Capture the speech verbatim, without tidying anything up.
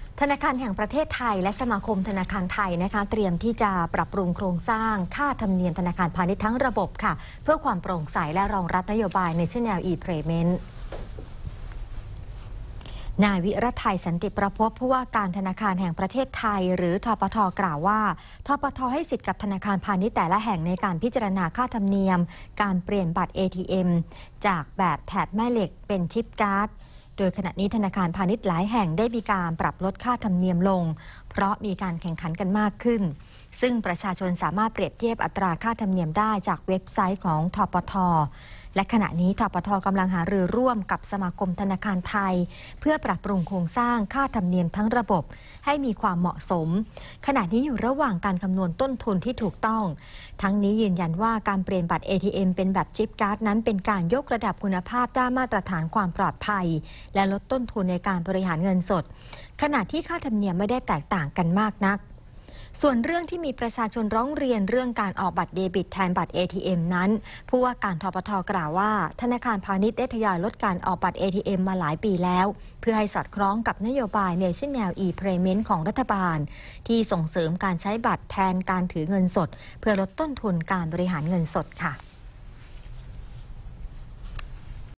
ธนาคารแห่งประเทศไทยและสมาคมธนาคารไทยนะคะเตรียมที่จะปรับปรุงโครงสร้างค่าธรรมเนียมธนาคารพาณิชย์ทั้งระบบค่ะเพื่อความโปร่งใสและรองรับนโยบาย National e-Payment นายวิรัตไทยสันติประพจน์ผู้ว่าการธนาคารแห่งประเทศไทยหรือธปท.กล่าวว่าธปท.ให้สิทธิ์กับธนาคารพาณิชย์แต่ละแห่งในการพิจารณาค่าธรรมเนียมการเปลี่ยนบัตร เอ ที เอ็ม จากแบบแถบแม่เหล็กเป็นชิปการ์ดโดยขณะนี้ธนาคารพาณิชย์หลายแห่งได้มีการปรับลดค่าธรรมเนียมลงเพราะมีการแข่งขันกันมากขึ้นซึ่งประชาชนสามารถเปรียบเทียบอัตราค่าธรรมเนียมได้จากเว็บไซต์ของธปท.และขณะนี้ธปท.กำลังหารือร่วมกับสมาคมธนาคารไทยเพื่อปรับปรุงโครงสร้างค่าธรรมเนียมทั้งระบบให้มีความเหมาะสมขณะนี้อยู่ระหว่างการคำนวณต้นทุนที่ถูกต้องทั้งนี้ยืนยันว่าการเปลี่ยนบัตร เอ ที เอ็ม เป็นแบบชิปการ์ดนั้นเป็นการยกระดับคุณภาพด้านมาตรฐานความปลอดภัยและลดต้นทุนในการบริหารเงินสดขณะที่ค่าธรรมเนียมไม่ได้แตกต่างกันมากนักส่วนเรื่องที่มีประชาชนร้องเรียนเรื่องการออกบัตรเดบิตแทนบัตร เอ ที เอ็ม นั้นผู้ว่าการธปท.กล่าวว่าธนาคารพาณิชย์ได้ทยอยลดการออกบัตร เอ ที เอ็ม มาหลายปีแล้วเพื่อให้สอดคล้องกับนโยบาย National e-Payment ของรัฐบาลที่ส่งเสริมการใช้บัตรแทนการถือเงินสดเพื่อลดต้นทุนการบริหารเงินสดค่ะ